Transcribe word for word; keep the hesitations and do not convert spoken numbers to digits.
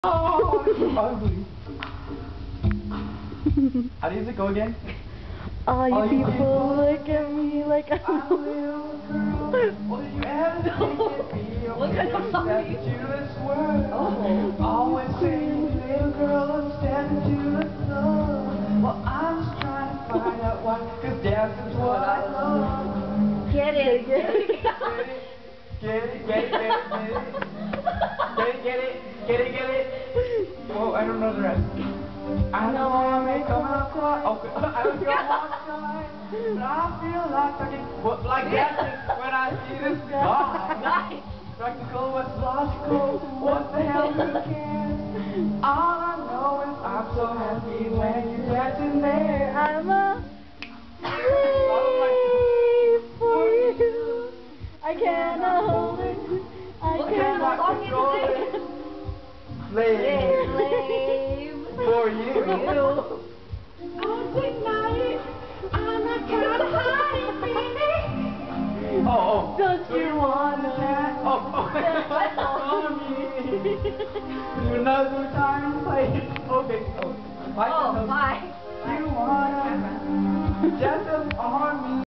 Oh, it's ugly. How does it go again? All you All you people people look at me like I'm I'm a little girl. Will you ever think it be What kind of song step are you into this world? Oh. Always saying, little girl, step into the sun. Well, I'm just trying to find out why, cause dancing's what I love. Get it, get it. Get it, get it, get it, get it, get it, get it, get it, get it. Well, I don't know the rest. I know I may come up quiet. Oh, I don't feel outside, but I feel like talking, well, like dancing when I see the sky. Nice. Practical, what's logical? What the hell who cares? All I know is I'm so happy when you're dancing there. I'm a slave for you. I cannot hold it. I What kind cannot of song control is it. it? Slave Slave. for you. For you. Oh, tonight I'm not kind of hiding, baby. Oh, oh. Don't you wanna? Oh, oh. On me. Another time to play. Okay. Oh, bye. Oh, bye. You wanna just on me.